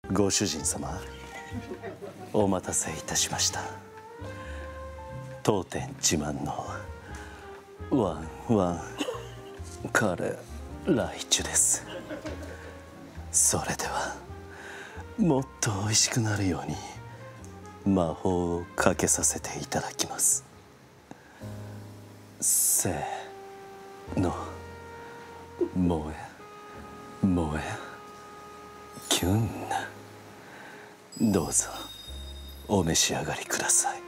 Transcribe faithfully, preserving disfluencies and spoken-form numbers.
ご主人様、お待たせいたしました。当店自慢のワンワンカレーライチュです。それではもっと美味しくなるように魔法をかけさせていただきます。せーの、燃え燃えキュン。どうぞお召し上がりください。